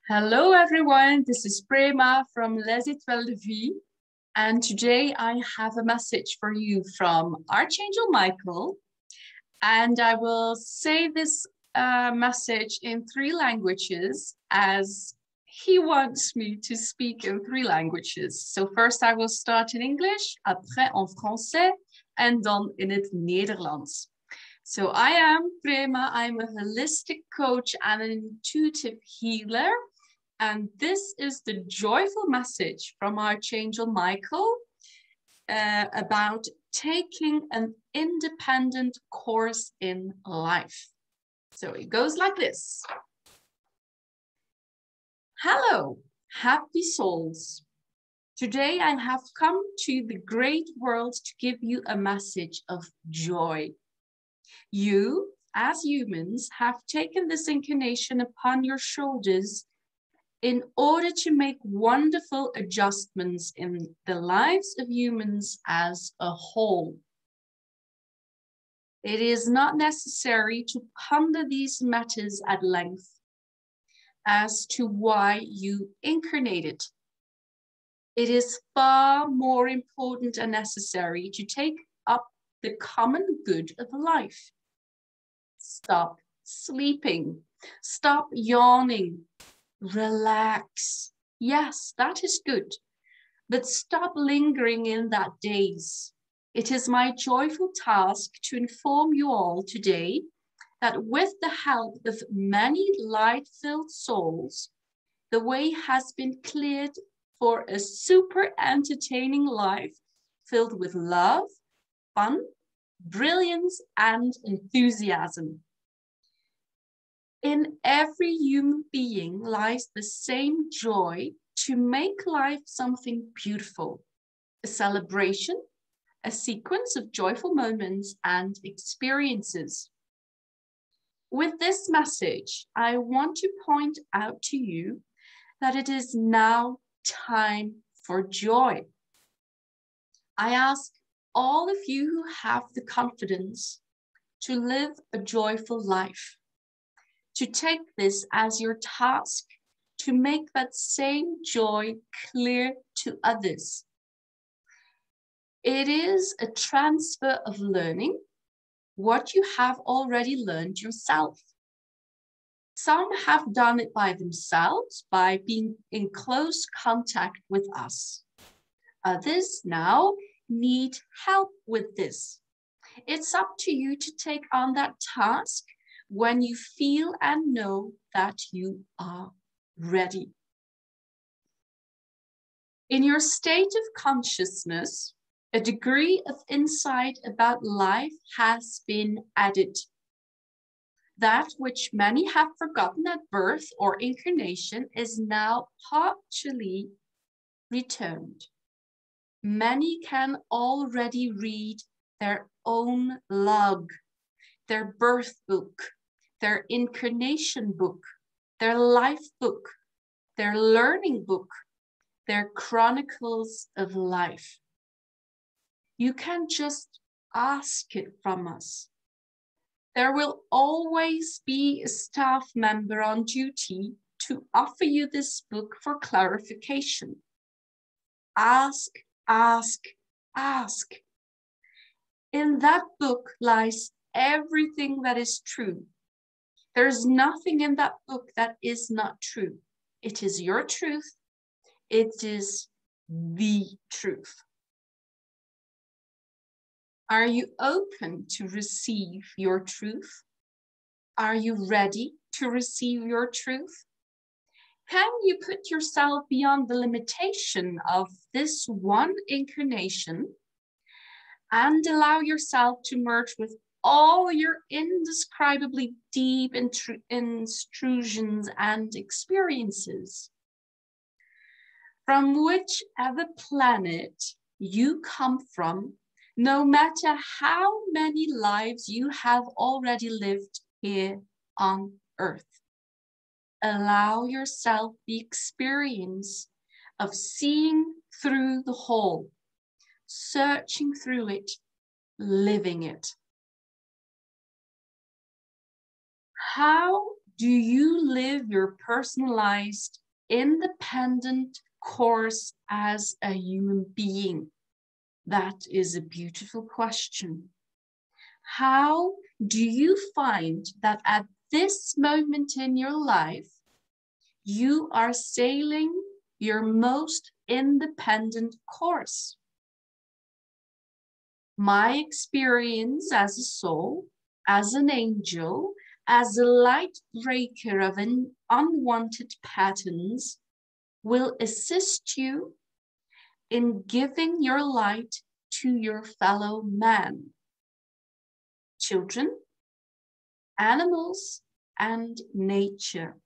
Hello everyone, this is Prema from Les Étoiles de Vie, and today I have a message for you from Archangel Michael, and I will say this message in 3 languages as he wants me to speak in 3 languages. So first I will start in English, après en français, en dan in het Nederlands. So I am Prema, I'm a holistic coach and an intuitive healer. And this is the joyful message from Archangel Michael about taking an independent course in life. So it goes like this. Hello, happy souls. Today I have come to the great world to give you a message of joy. You, as humans, have taken this incarnation upon your shoulders in order to make wonderful adjustments in the lives of humans as a whole. It is not necessary to ponder these matters at length as to why you incarnated. It is far more important and necessary to take up the common good of life. Stop sleeping. Stop yawning. Relax. Yes, that is good. But stop lingering in that daze. It is my joyful task to inform you all today that with the help of many light-filled souls, the way has been cleared for a super entertaining life filled with love, fun, brilliance, and enthusiasm. In every human being lies the same joy to make life something beautiful, a celebration, a sequence of joyful moments and experiences. With this message, I want to point out to you that it is now time for joy. I ask all of you who have the confidence to live a joyful life, to take this as your task, to make that same joy clear to others. It is a transfer of learning what you have already learned yourself. Some have done it by themselves by being in close contact with us. Others now need help with this. It's up to you to take on that task when you feel and know that you are ready. In your state of consciousness, a degree of insight about life has been added. That which many have forgotten at birth or incarnation is now partially returned. Many can already read their own log, their birth book, their incarnation book, their life book, their learning book, their chronicles of life. You can just ask it from us. There will always be a staff member on duty to offer you this book for clarification. Ask, ask, ask. In that book lies everything that is true. There's nothing in that book that is not true. It is your truth. It is the truth. Are you open to receive your truth? Are you ready to receive your truth? Can you put yourself beyond the limitation of this one incarnation and allow yourself to merge with all your indescribably deep intrusions and experiences? From whichever planet you come from, no matter how many lives you have already lived here on Earth, allow yourself the experience of seeing through the whole, searching through it, living it. How Do you live your personalized, independent course as a human being? That is a beautiful question. How do you find that at this moment in your life, you are sailing your most independent course? My experience as a soul, as an angel, as a light breaker of unwanted patterns, will assist you in giving your light to your fellow man, children, animals, and nature.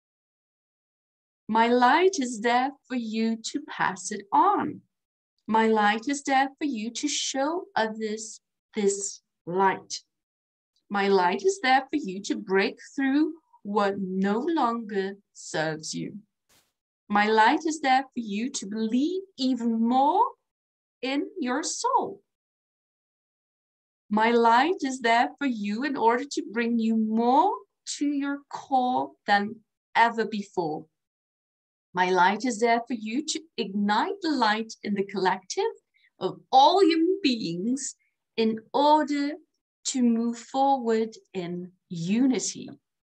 My light is there for you to pass it on. My light is there for you to show others this light. My light is there for you to break through what no longer serves you. My light is there for you to believe even more in your soul. My light is there for you in order to bring you more to your core than ever before. My light is there for you to ignite the light in the collective of all human beings in order to move forward in unity.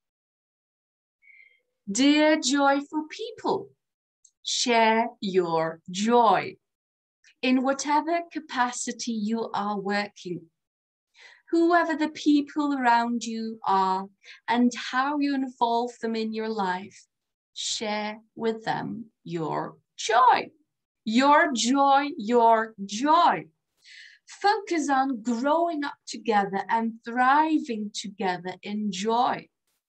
Dear joyful people, share your joy in whatever capacity you are working. Whoever the people around you are and how you involve them in your life, share with them your joy. Your joy, your joy. Focus on growing up together and thriving together in joy.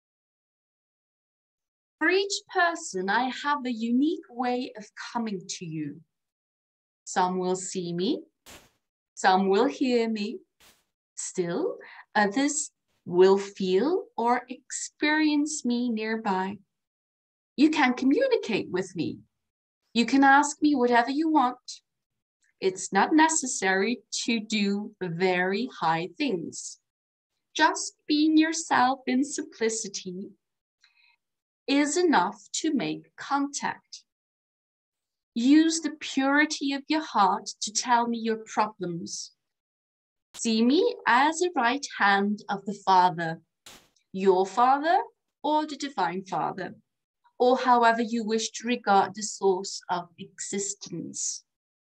For each person, I have a unique way of coming to you. Some will see me, some will hear me. Still, others will feel or experience me nearby. You can communicate with me. You can ask me whatever you want. It's not necessary to do very high things. Just being yourself in simplicity is enough to make contact. Use the purity of your heart to tell me your problems. See me as a right hand of the Father, your Father or the Divine Father, or however you wish to regard the source of existence.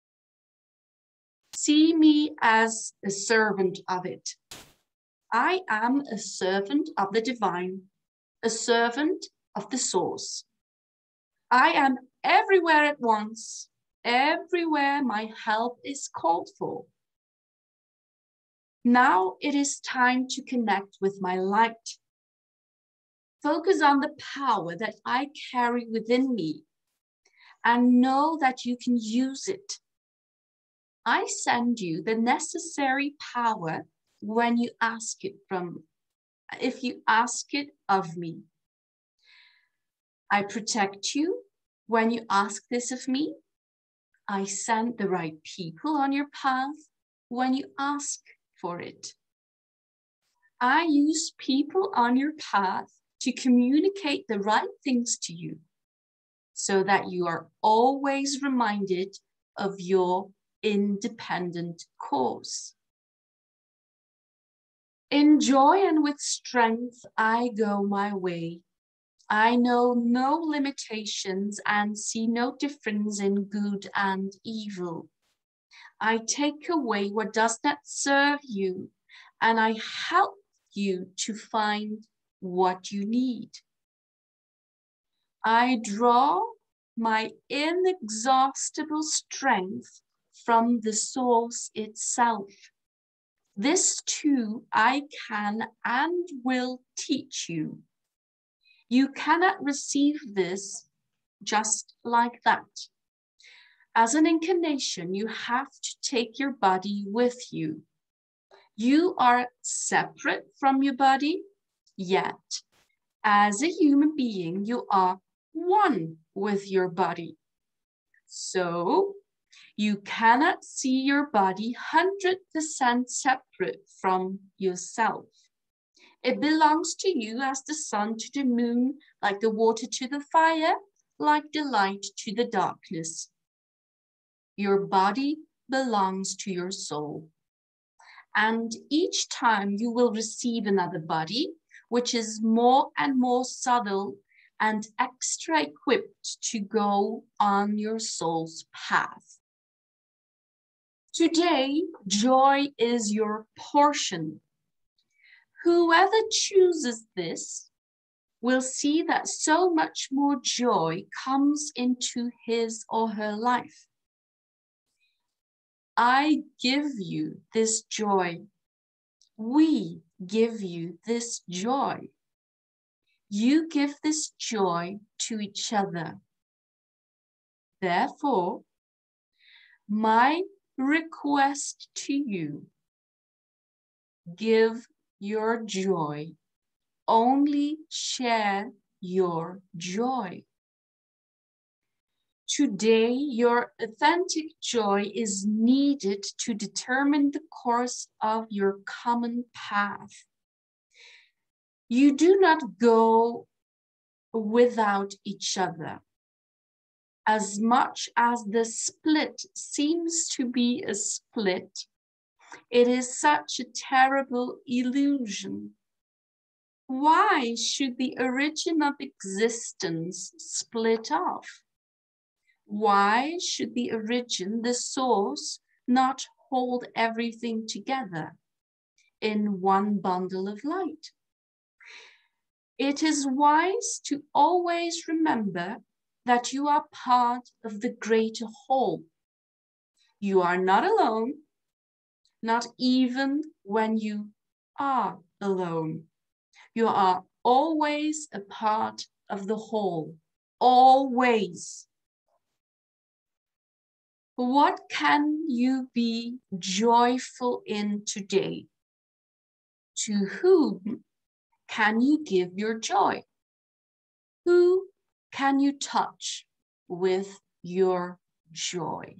See me as a servant of it. I am a servant of the divine, a servant of the source. I am everywhere at once, everywhere my help is called for. Now it is time to connect with my light. Focus on the power that I carry within me and know that you can use it. I send you the necessary power when you ask it if you ask it of me. I protect you when you ask this of me. I send the right people on your path when you ask for it. I use people on your path to communicate the right things to you so that you are always reminded of your independent course. In joy and with strength, I go my way. I know no limitations and see no difference in good and evil. I take away what does not serve you, and I help you to find what you need. I draw my inexhaustible strength from the source itself. This too I can and will teach you. You cannot receive this just like that. As an incarnation, you have to take your body with you. You are separate from your body, yet as a human being, you are one with your body. So you cannot see your body 100% separate from yourself. It belongs to you as the sun to the moon, like the water to the fire, like the light to the darkness. Your body belongs to your soul. And each time you will receive another body, which is more and more subtle and extra equipped to go on your soul's path. Today, joy is your portion. Whoever chooses this will see that so much more joy comes into his or her life. I give you this joy. We give you this joy. You give this joy to each other. Therefore, my request to you, give your joy. Only share your joy. Today, your authentic joy is needed to determine the course of your common path. You do not go without each other. As much as the split seems to be a split, it is such a terrible illusion. Why should the origin of existence split off? Why should the origin, the source, not hold everything together in one bundle of light? It is wise to always remember that you are part of the greater whole. You are not alone, not even when you are alone. You are always a part of the whole, always. What can you be joyful in today? To whom can you give your joy? Who can you touch with your joy?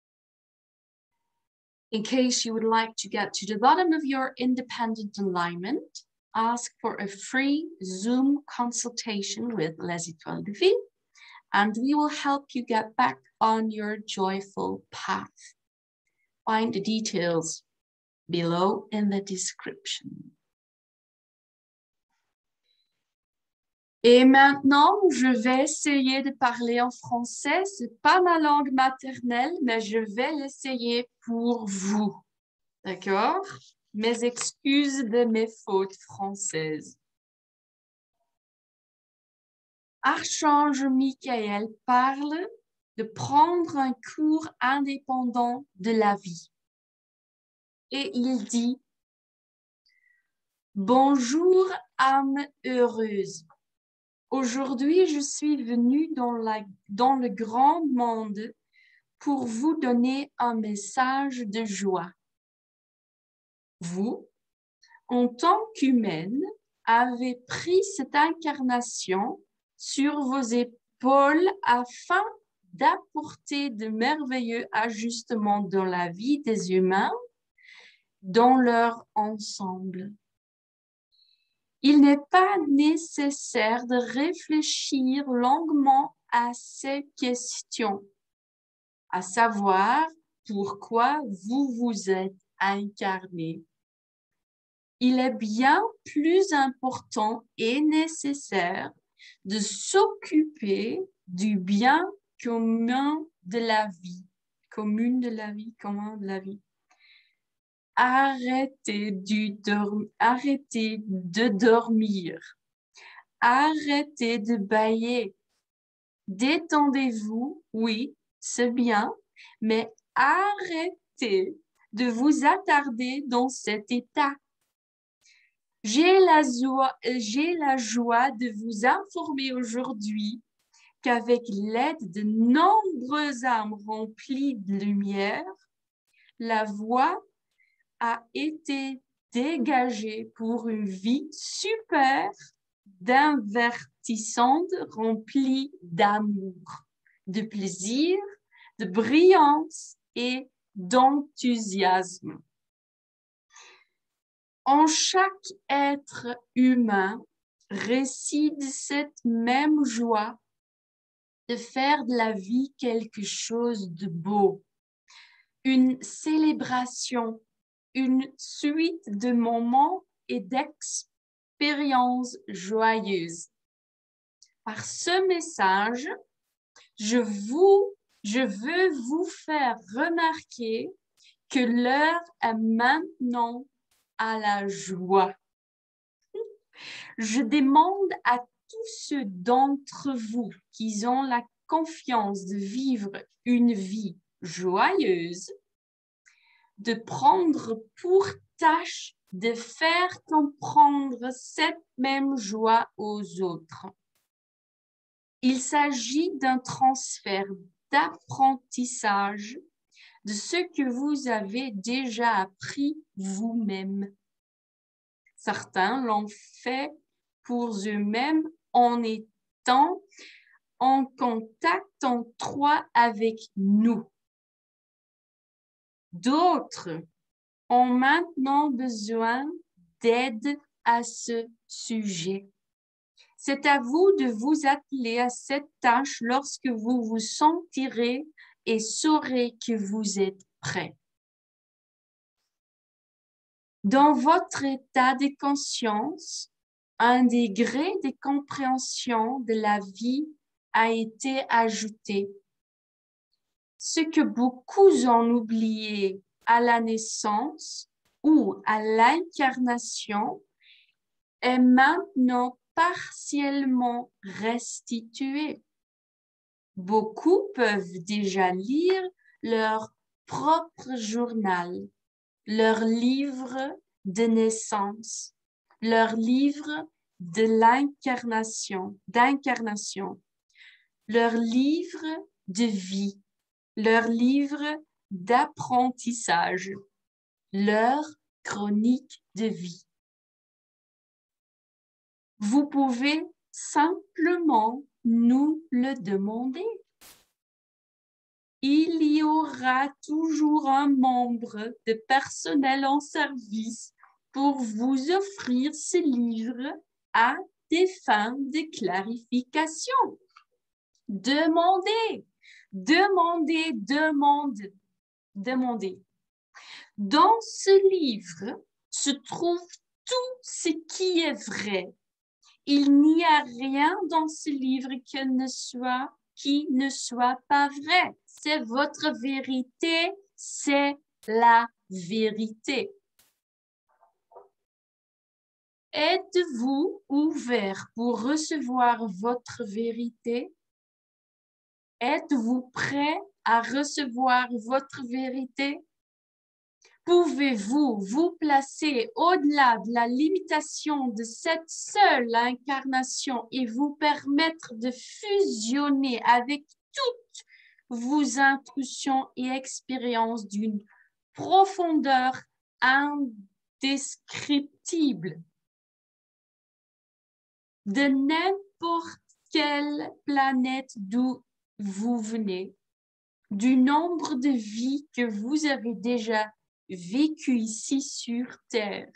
In case you would like to get to the bottom of your independent alignment, ask for a free Zoom consultation with Les Étoiles de Vie, and we will help you get back on your joyful path. Find the details below in the description. Et maintenant, je vais essayer de parler en français. C'est pas ma langue maternelle, mais je vais l'essayer pour vous. D'accord? Mes excuses de mes fautes françaises. Archange Michael parle de prendre un cours indépendant de la vie. Et il dit, bonjour âme heureuse. Aujourd'hui, je suis venue dans le grand monde pour vous donner un message de joie. Vous, en tant qu'humaine, avez pris cette incarnation sur vos épaules afin d'apporter de merveilleux ajustements dans la vie des humains, dans leur ensemble. Il n'est pas nécessaire de réfléchir longuement à ces questions, à savoir pourquoi vous vous êtes incarné. Il est bien plus important et nécessaire de s'occuper du bien commun de la vie. Commun de la vie, commun de la vie. Arrêtez de dormir. Arrêtez de bâiller. Détendez-vous, oui, c'est bien, mais arrêtez de vous attarder dans cet état. J'ai la joie de vous informer aujourd'hui qu'avec l'aide de nombreuses âmes remplies de lumière, la voie a été dégagée pour une vie super divertissante, remplie d'amour, de plaisir, de brillance et d'enthousiasme. En chaque être humain réside cette même joie de faire de la vie quelque chose de beau, une célébration, une suite de moments et d'expériences joyeuses. Par ce message, je veux vous faire remarquer que l'heure est maintenant à la joie. Je demande à tous ceux d'entre vous qui ont la confiance de vivre une vie joyeuse, de prendre pour tâche de faire comprendre cette même joie aux autres. Il s'agit d'un transfert d'apprentissage de ce que vous avez déjà appris vous-même. Certains l'ont fait pour eux-mêmes en étant en contact étroit avec nous. D'autres ont maintenant besoin d'aide à ce sujet. C'est à vous de vous atteler à cette tâche lorsque vous vous sentirez et saurez que vous êtes prêt. Dans votre état de conscience, un degré de compréhension de la vie a été ajouté. Ce que beaucoup ont oublié à la naissance ou à l'incarnation est maintenant partiellement restitué. Beaucoup peuvent déjà lire leur propre journal, leur livre de naissance, leur livre de d'incarnation, leur livre de vie, leur livre d'apprentissage, leur chronique de vie. Vous pouvez simplement nous le demander. Il y aura toujours un membre de personnel en service pour vous offrir ce livre à des fins de clarification. Demandez, demandez, demandez. Dans ce livre se trouve tout ce qui est vrai. Il n'y a rien dans ce livre qui ne soit pas vrai. C'est votre vérité, c'est la vérité. Êtes-vous ouvert pour recevoir votre vérité? Êtes-vous prêt à recevoir votre vérité? Pouvez-vous vous placer au-delà de la limitation de cette seule incarnation et vous permettre de fusionner avec toutes vos intuitions et expériences d'une profondeur indescriptible? De n'importe quelle planète d'où vous venez, du nombre de vies que vous avez déjà vécues ici sur Terre.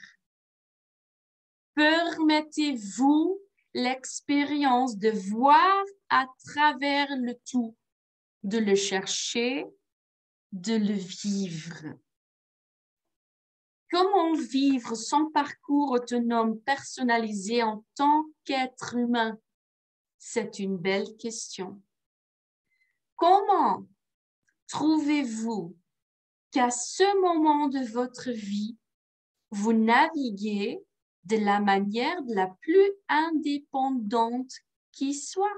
Permettez-vous l'expérience de voir à travers le tout, de le chercher, de le vivre. Comment vivre son parcours autonome personnalisé en tant qu'être humain? C'est une belle question. Comment trouvez-vous qu'à ce moment de votre vie, vous naviguez de la manière la plus indépendante qui soit?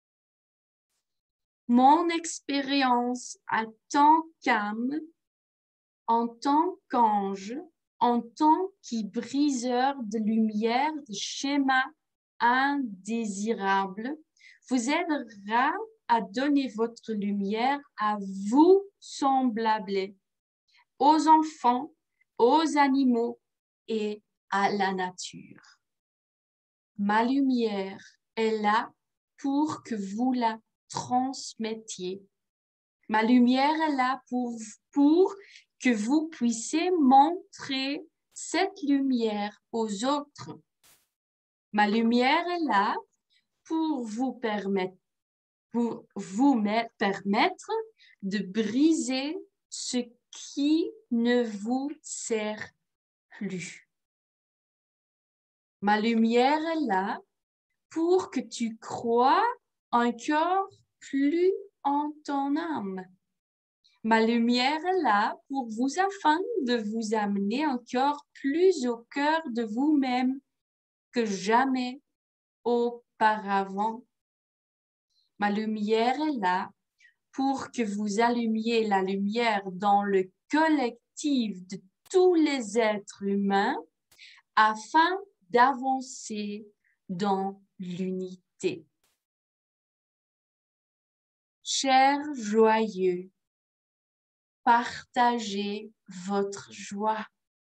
Mon expérience en tant qu'âme, en tant qu'ange, en tant que briseur de lumière, de schémas indésirables, vous aidera à donner votre lumière à vous semblables, aux enfants, aux animaux et à la nature. Ma lumière est là pour que vous la transmettiez. Ma lumière est là pour que vous puissiez montrer cette lumière aux autres. Ma lumière est là pour vous permettre de briser ce qui ne vous sert plus. Ma lumière est là pour que tu crois encore plus en ton âme. Ma lumière est là pour vous afin de vous amener encore plus au cœur de vous-même que jamais auparavant. Ma lumière est là pour que vous allumiez la lumière dans le collectif de tous les êtres humains afin d'avancer dans l'unité. Chers joyeux, partagez votre joie.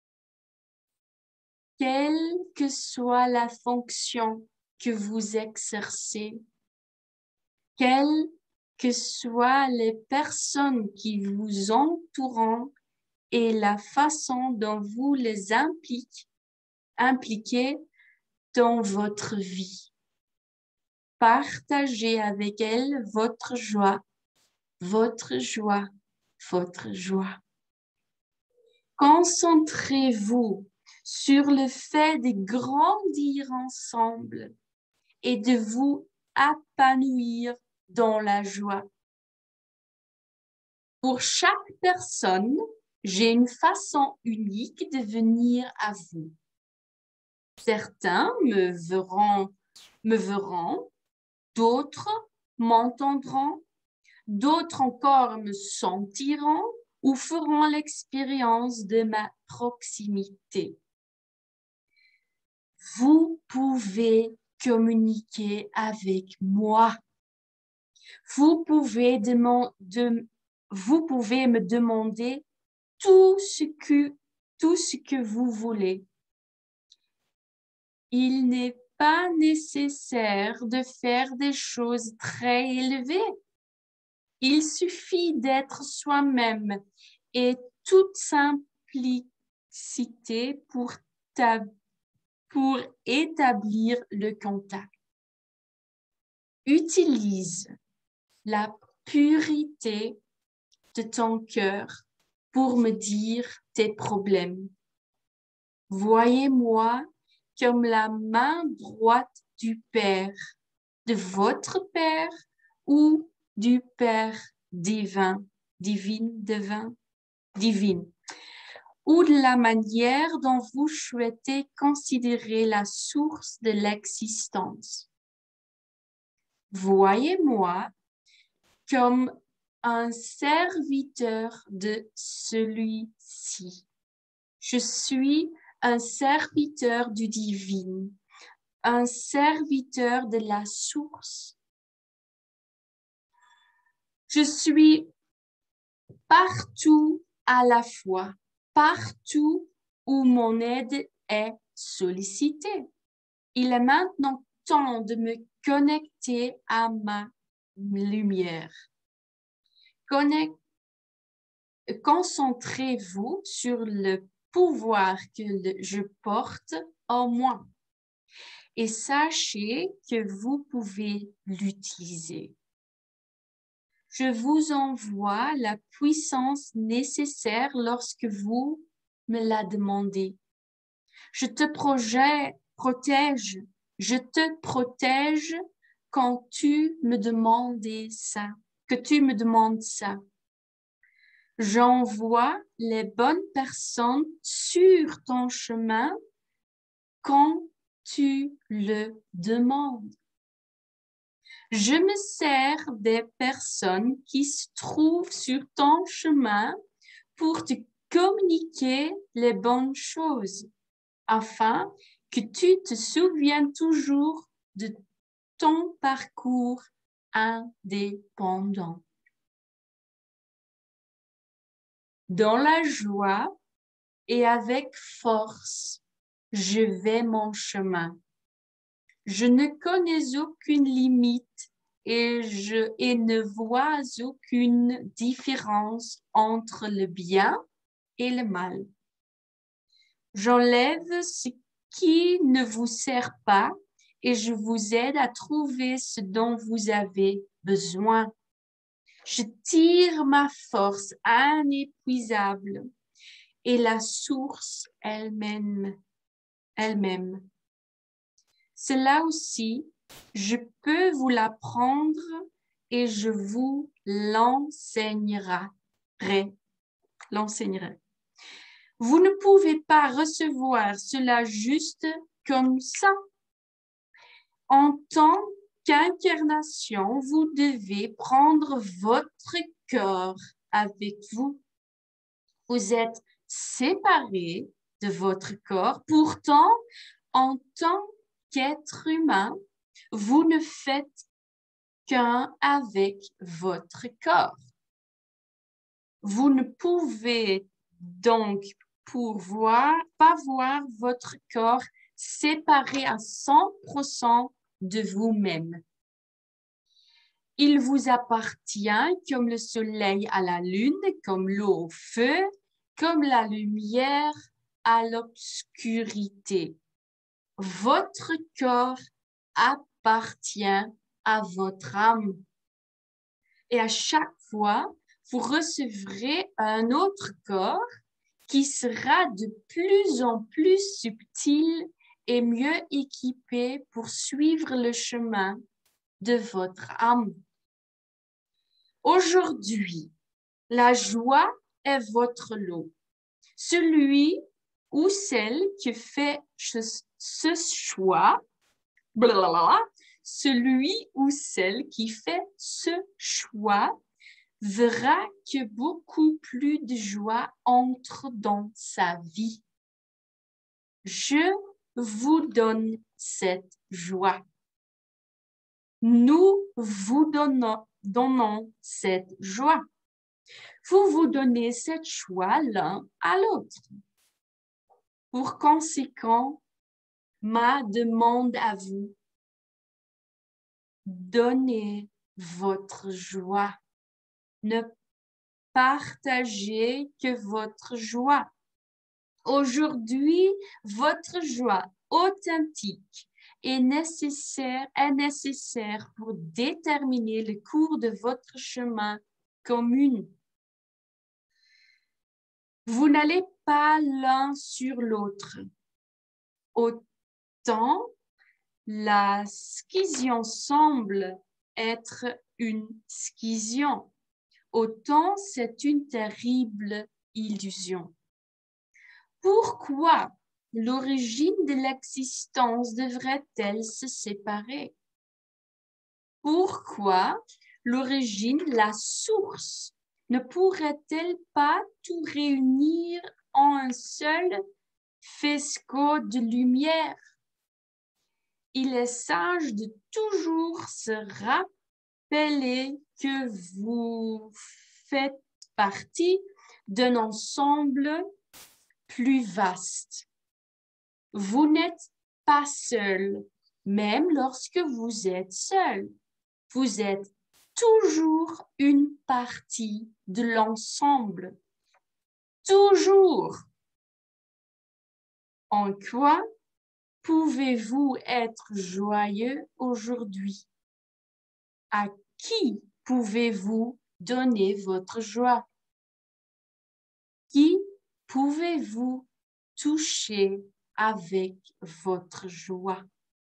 Quelle que soit la fonction que vous exercez, quelles que soient les personnes qui vous entourent et la façon dont vous les impliquez dans votre vie. Partagez avec elles votre joie, votre joie, votre joie. Concentrez-vous sur le fait de grandir ensemble et de vous épanouir dans la joie. Pour chaque personne, j'ai une façon unique de venir à vous. Certains me verront, d'autres m'entendront, d'autres encore me sentiront ou feront l'expérience de ma proximité. Vous pouvez communiquer avec moi. Vous pouvez me demander tout ce que vous voulez. Il n'est pas nécessaire de faire des choses très élevées. Il suffit d'être soi-même et toute simplicité pour établir le contact. Utilise la pureté de ton cœur pour me dire tes problèmes. Voyez-moi comme la main droite du Père, de votre Père ou du Père divine, ou de la manière dont vous souhaitez considérer la source de l'existence. Voyez-moi comme un serviteur de celui-ci. Je suis un serviteur du divin, un serviteur de la source. Je suis partout à la fois, partout où mon aide est sollicitée. Il est maintenant temps de me connecter à ma lumière. Concentrez-vous sur le pouvoir que je porte en moi et sachez que vous pouvez l'utiliser. Je vous envoie la puissance nécessaire lorsque vous me la demandez. Je te protège quand tu me demandes ça. J'envoie les bonnes personnes sur ton chemin quand tu le demandes. Je me sers des personnes qui se trouvent sur ton chemin pour te communiquer les bonnes choses, afin que tu te souviennes toujours de ton parcours indépendant. Dans la joie et avec force, je vais mon chemin. Je ne connais aucune limite et ne vois aucune différence entre le bien et le mal. J'enlève ce qui ne vous sert pas et je vous aide à trouver ce dont vous avez besoin. Je tire ma force inépuisable et la source elle-même. Cela aussi, je peux vous l'apprendre et je vous l'enseignerai. Vous ne pouvez pas recevoir cela juste comme ça. En tant qu'incarnation, vous devez prendre votre corps avec vous. Vous êtes séparés de votre corps. Pourtant, en tant qu'être humain, vous ne faites qu'un avec votre corps. Vous ne pouvez donc pas voir votre corps séparé à 100% de vous-même. Il vous appartient comme le soleil à la lune, comme l'eau au feu, comme la lumière à l'obscurité. Votre corps appartient à votre âme. Et à chaque fois, vous recevrez un autre corps qui sera de plus en plus subtil et mieux équipé pour suivre le chemin de votre âme. Aujourd'hui, la joie est votre lot. Celui ou celle qui fait ce choix, celui ou celle qui fait ce choix verra que beaucoup plus de joie entre dans sa vie. Je vous donne cette joie. Nous vous donnons cette joie. Vous vous donnez cette joie l'un à l'autre. Pour conséquent, ma demande à vous, donnez votre joie. Ne partagez que votre joie. Aujourd'hui, votre joie authentique est nécessaire pour déterminer le cours de votre chemin commun. Vous n'allez pas l'un sur l'autre. Autant la scission semble être une scission, autant c'est une terrible illusion. Pourquoi l'origine de l'existence devrait-elle se séparer? Pourquoi l'origine, la source, ne pourrait-elle pas tout réunir en un seul faisceau de lumière? Il est sage de toujours se rappeler que vous faites partie d'un ensemble plus vaste. Vous n'êtes pas seul, même lorsque vous êtes seul. Vous êtes toujours une partie de l'ensemble. Toujours. En quoi pouvez-vous être joyeux aujourd'hui? À qui pouvez-vous donner votre joie? Qui pouvez-vous toucher avec votre joie?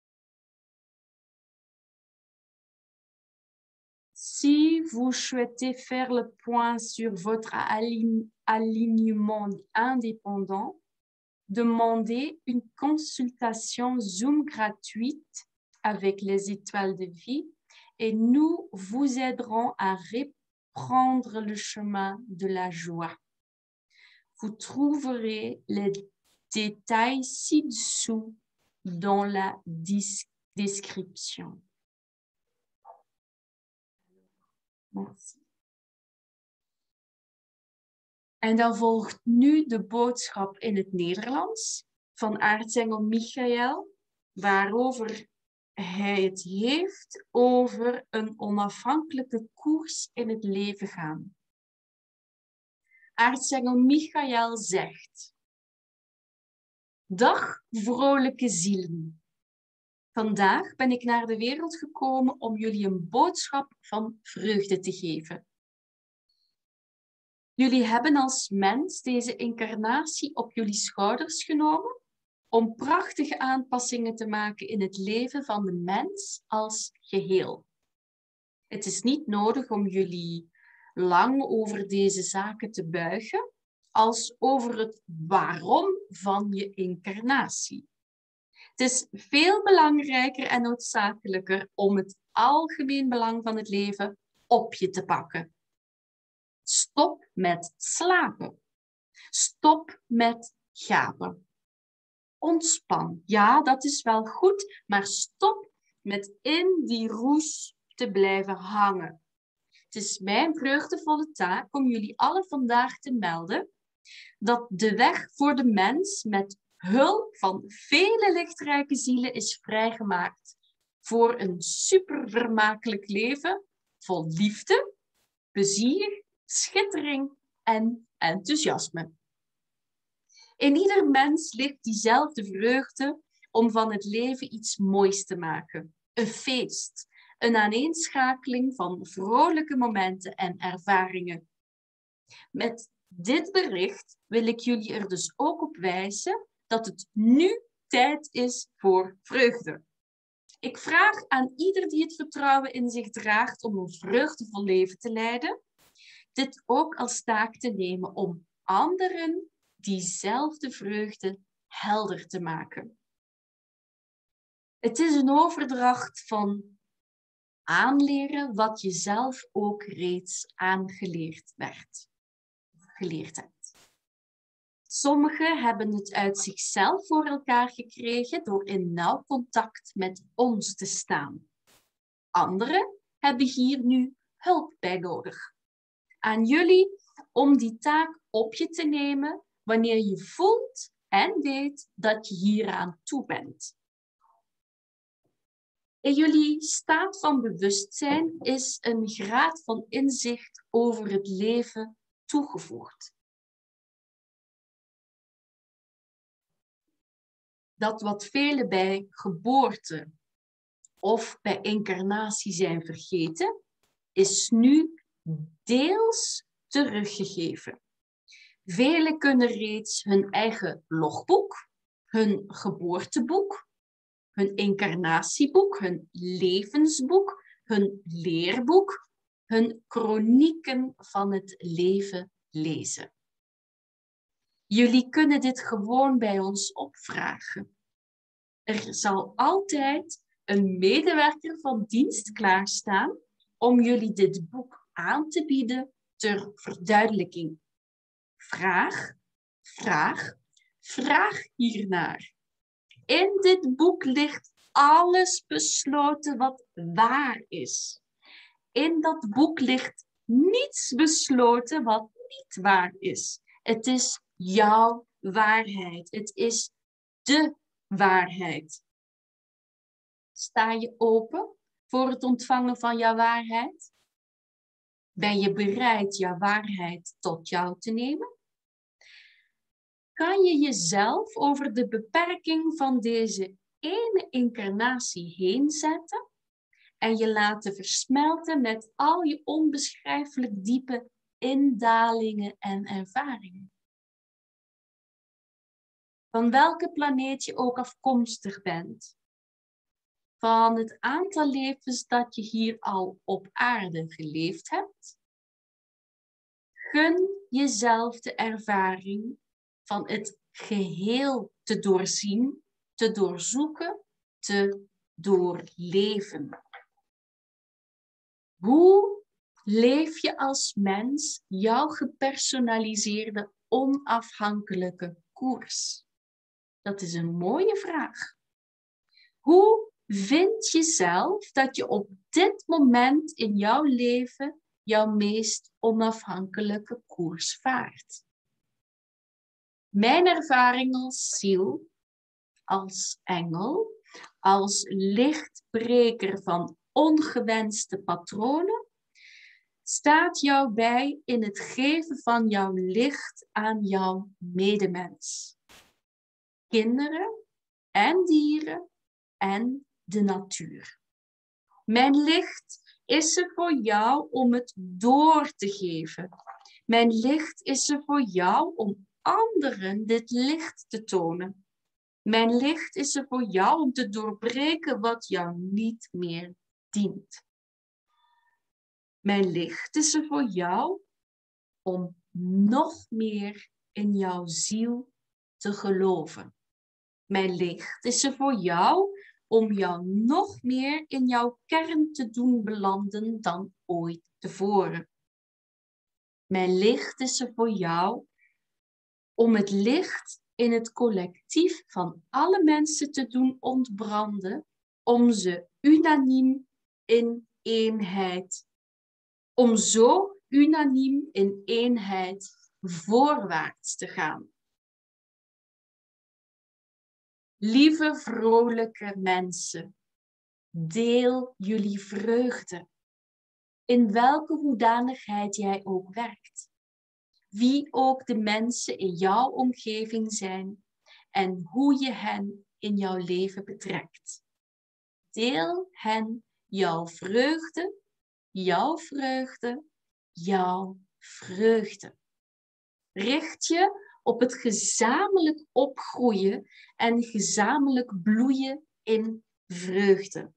Si vous souhaitez faire le point sur votre alignement indépendant, demandez une consultation Zoom gratuite avec les étoiles de vie et nous vous aiderons à reprendre le chemin de la joie. Vous trouverez les détails ci-dessous dans la description. Merci. En dan volgt nu de boodschap in het Nederlands van aartsengel Michael, waarover hij het heeft over een onafhankelijke koers in het leven gaan. Aartsengel Michael zegt: Dag vrolijke zielen. Vandaag ben ik naar de wereld gekomen om jullie een boodschap van vreugde te geven. Jullie hebben als mens deze incarnatie op jullie schouders genomen om prachtige aanpassingen te maken in het leven van de mens als geheel. Het is niet nodig om jullie lang over deze zaken te buigen, als over het waarom van je incarnatie. Het is veel belangrijker en noodzakelijker om het algemeen belang van het leven op je te pakken. Stop met slapen. Stop met gapen. Ontspan. Ja, dat is wel goed, maar stop met in die roes te blijven hangen. Het is mijn vreugdevolle taak om jullie allen vandaag te melden dat de weg voor de mens met hulp van vele lichtrijke zielen is vrijgemaakt voor een supervermakelijk leven vol liefde, plezier, schittering en enthousiasme. In ieder mens ligt diezelfde vreugde om van het leven iets moois te maken. Een feest, een aaneenschakeling van vrolijke momenten en ervaringen. Met dit bericht wil ik jullie er dus ook op wijzen dat het nu tijd is voor vreugde. Ik vraag aan ieder die het vertrouwen in zich draagt om een vreugdevol leven te leiden, dit ook als taak te nemen om anderen diezelfde vreugde helder te maken. Het is een overdracht van aanleren wat je zelf ook reeds aangeleerd geleerd hebt. Sommigen hebben het uit zichzelf voor elkaar gekregen door in nauw contact met ons te staan. Anderen hebben hier nu hulp bij nodig. Aan jullie om die taak op je te nemen wanneer je voelt en weet dat je hieraan toe bent. In jullie staat van bewustzijn is een graad van inzicht over het leven toegevoegd. Dat wat velen bij geboorte of bij incarnatie zijn vergeten, is nu deels teruggegeven. Velen kunnen reeds hun eigen logboek, hun geboorteboek, hun incarnatieboek, hun levensboek, hun leerboek, hun kronieken van het leven lezen. Jullie kunnen dit gewoon bij ons opvragen. Er zal altijd een medewerker van dienst klaarstaan om jullie dit boek aan te bieden ter verduidelijking. Vraag hiernaar. In dit boek ligt alles besloten wat waar is. In dat boek ligt niets besloten wat niet waar is. Het is jouw waarheid. Het is de waarheid. Sta je open voor het ontvangen van jouw waarheid? Ben je bereid jouw waarheid tot jou te nemen? Kan je jezelf over de beperking van deze ene incarnatie heen zetten en je laten versmelten met al je onbeschrijfelijk diepe indalingen en ervaringen? Van welke planeet je ook afkomstig bent, van het aantal levens dat je hier al op aarde geleefd hebt, gun jezelf de ervaring van het geheel te doorzien, te doorzoeken, te doorleven. Hoe leef je als mens jouw gepersonaliseerde, onafhankelijke koers? Dat is een mooie vraag. Hoe vind je zelf dat je op dit moment in jouw leven jouw meest onafhankelijke koers vaart? Mijn ervaring als ziel, als engel, als lichtbreker van ongewenste patronen, staat jou bij in het geven van jouw licht aan jouw medemens. kinderen en dieren en de natuur. Mijn licht is er voor jou om het door te geven. Mijn licht is er voor jou om anderen dit licht te tonen. Mijn licht is er voor jou om te doorbreken wat jou niet meer dient. Mijn licht is er voor jou om nog meer in jouw ziel te geloven. Mijn licht is er voor jou om jou nog meer in jouw kern te doen belanden dan ooit tevoren. Mijn licht is er voor jou om het licht in het collectief van alle mensen te doen ontbranden, om ze unaniem in eenheid, om zo unaniem in eenheid voorwaarts te gaan. Lieve vrolijke mensen, deel jullie vreugde, in welke hoedanigheid jij ook werkt. Wie ook de mensen in jouw omgeving zijn en hoe je hen in jouw leven betrekt. Deel hen jouw vreugde, jouw vreugde, jouw vreugde. Richt je op het gezamenlijk opgroeien en gezamenlijk bloeien in vreugde.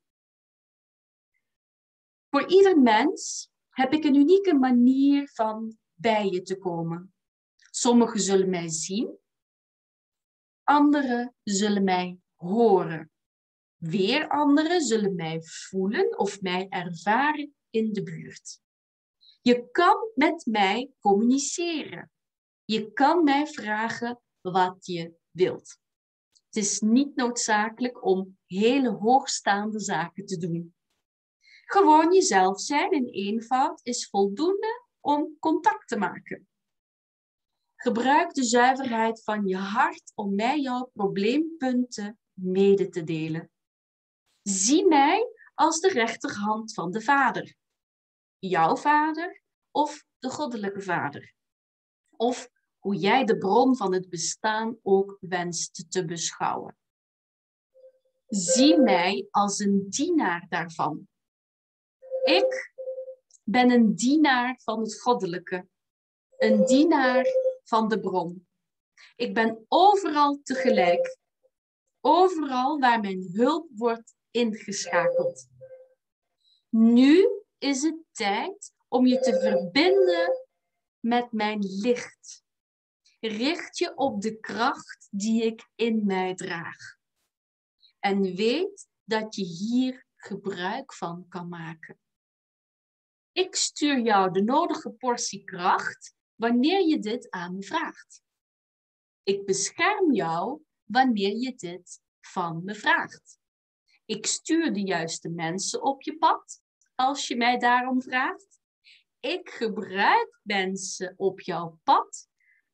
Voor ieder mens heb ik een unieke manier van bij je te komen. Sommigen zullen mij zien, anderen zullen mij horen. Weer anderen zullen mij voelen of mij ervaren in de buurt. Je kan met mij communiceren. Je kan mij vragen wat je wilt. Het is niet noodzakelijk om hele hoogstaande zaken te doen. Gewoon jezelf zijn in eenvoud is voldoende om contact te maken. Gebruik de zuiverheid van je hart om mij jouw probleempunten mede te delen. Zie mij als de rechterhand van de Vader. Jouw Vader of de goddelijke Vader. Of hoe jij de bron van het bestaan ook wenst te beschouwen. Zie mij als een dienaar daarvan. Ik ben een dienaar van het goddelijke. Een dienaar van de bron. Ik ben overal tegelijk. Overal waar mijn hulp wordt ingeschakeld. Nu is het tijd om je te verbinden met mijn licht. Richt je op de kracht die ik in mij draag. En weet dat je hier gebruik van kan maken. Ik stuur jou de nodige portie kracht wanneer je dit aan me vraagt. Ik bescherm jou wanneer je dit van me vraagt. Ik stuur de juiste mensen op je pad als je mij daarom vraagt. Ik gebruik mensen op jouw pad.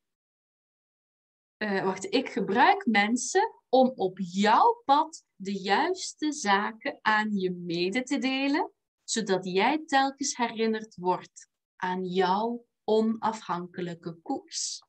Ik gebruik mensen om op jouw pad de juiste zaken aan je mede te delen, zodat jij telkens herinnerd wordt aan jouw onafhankelijke koers.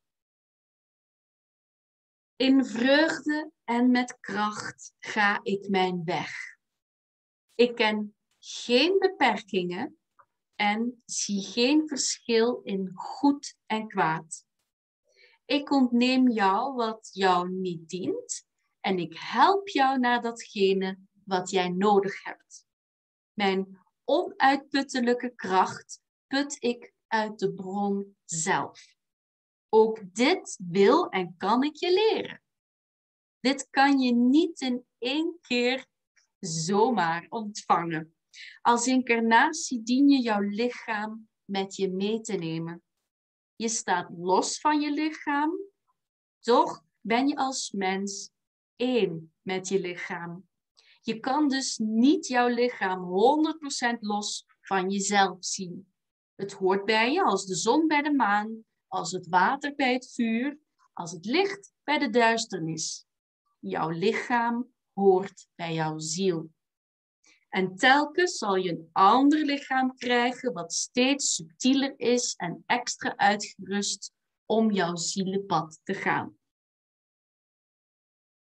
In vreugde en met kracht ga ik mijn weg. Ik ken geen beperkingen en zie geen verschil in goed en kwaad. Ik ontneem jou wat jou niet dient en ik help jou naar datgene wat jij nodig hebt. Mijn onuitputtelijke kracht put ik uit de bron zelf. Ook dit wil en kan ik je leren. Dit kan je niet in één keer zomaar ontvangen. Als incarnatie dien je jouw lichaam met je mee te nemen. Je staat los van je lichaam, toch ben je als mens één met je lichaam. Je kan dus niet jouw lichaam 100% los van jezelf zien. Het hoort bij je als de zon bij de maan, als het water bij het vuur, als het licht bij de duisternis. Jouw lichaam hoort bij jouw ziel. En telkens zal je een ander lichaam krijgen wat steeds subtieler is en extra uitgerust om jouw zielenpad te gaan.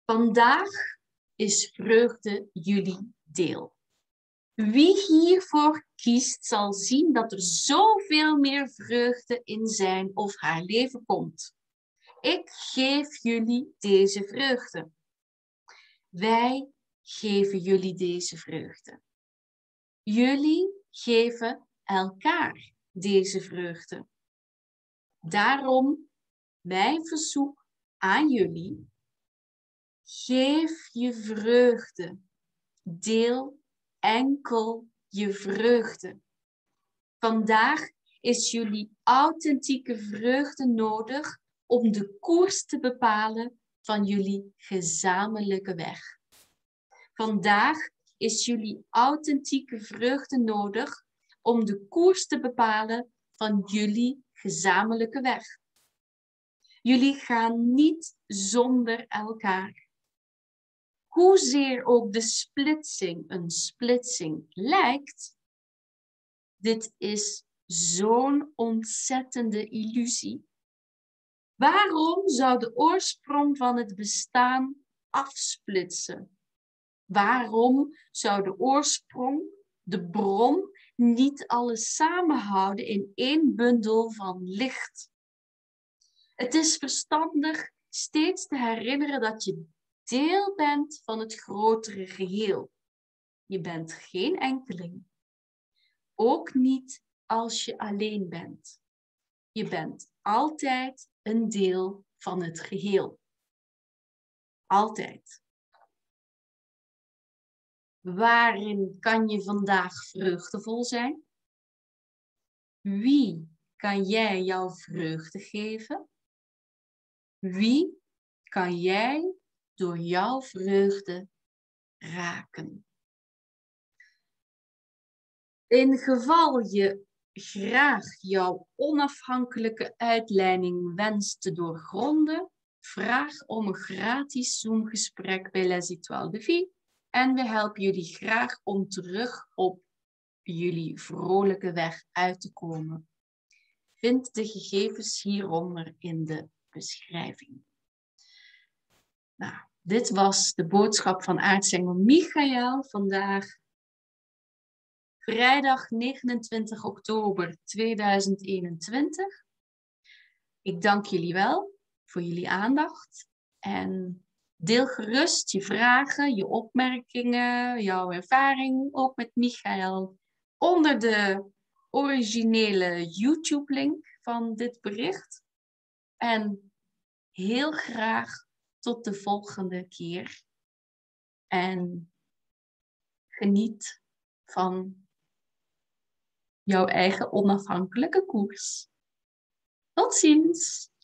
Vandaag is vreugde jullie deel. Wie hiervoor kiest, zal zien dat er zoveel meer vreugde in zijn of haar leven komt. Ik geef jullie deze vreugde. Wij geven jullie deze vreugde. Jullie geven elkaar deze vreugde. Daarom mijn verzoek aan jullie. Geef je vreugde. Deel enkel je vreugde. Vandaag is jullie authentieke vreugde nodig om de koers te bepalen van jullie gezamenlijke weg. Vandaag is jullie authentieke vreugde nodig om de koers te bepalen van jullie gezamenlijke weg. Jullie gaan niet zonder elkaar. Hoezeer ook de splitsing een splitsing lijkt, dit is zo'n ontzettende illusie. Waarom zou de oorsprong van het bestaan afsplitsen? Waarom zou de oorsprong, de bron, niet alles samenhouden in één bundel van licht? Het is verstandig steeds te herinneren dat je deel bent van het grotere geheel. Je bent geen enkeling. Ook niet als je alleen bent. Je bent altijd een deel van het geheel. Altijd. Waarin kan je vandaag vreugdevol zijn? Wie kan jij jouw vreugde geven? Wie kan jij door jouw vreugde raken? In geval je graag jouw onafhankelijke uitleiding wenst te doorgronden, vraag om een gratis Zoom-gesprek bij Les Étoiles de Vie en we helpen jullie graag om terug op jullie vrolijke weg uit te komen. Vind de gegevens hieronder in de beschrijving. Nou, dit was de boodschap van aartsengel Michael vandaag. Vrijdag 29 oktober 2021. Ik dank jullie wel voor jullie aandacht. En deel gerust je vragen, je opmerkingen, jouw ervaring ook met Michael onder de originele YouTube-link van dit bericht. En heel graag tot de volgende keer. En geniet van jouw eigen onafhankelijke koers. Tot ziens!